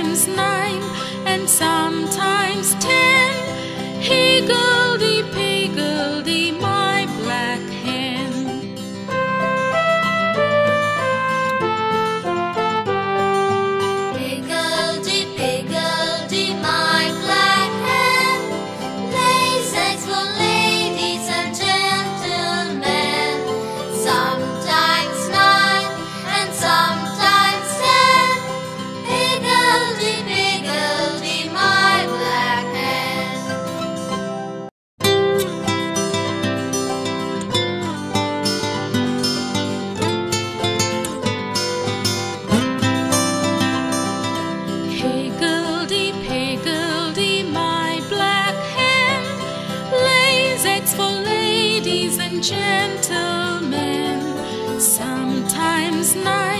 sometimes 9, and sometimes 10. Higgledy-piggledy, my black hen. Higgledy-piggledy, my black hen, lays eggs for ladies and gentlemen. Sometimes 9 and sometimes 10. Higgledy-piggledy, my black hen. Higgledy-piggledy, my black hen, lays eggs for ladies and gentlemen. Sometimes 9